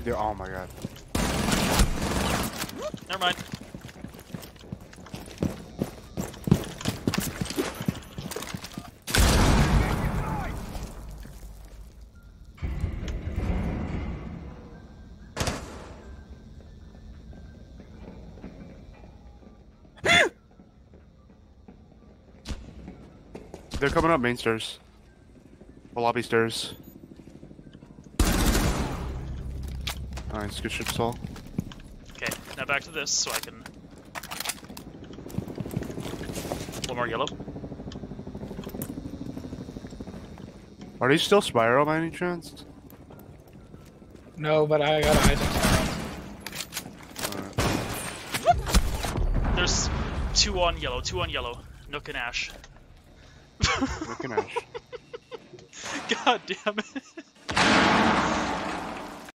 Oh my god. Never mind. They're coming up main stairs. Or lobby stairs. Nice, good ship stall. Okay, now back to this so I can... One more yellow. Are these still spiral by any chance? No, but I got eyes on Alright. There's two on yellow. Nook and Ash. Nook and Ash. God damn it.